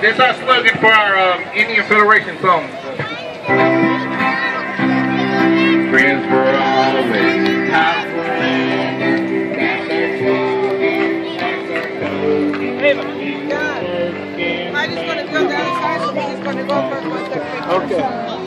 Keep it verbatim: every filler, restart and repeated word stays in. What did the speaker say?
This is our slogan for our um, Indian Federation song. Friends for always. I just want to go down the side, so he's going to go for a Okay.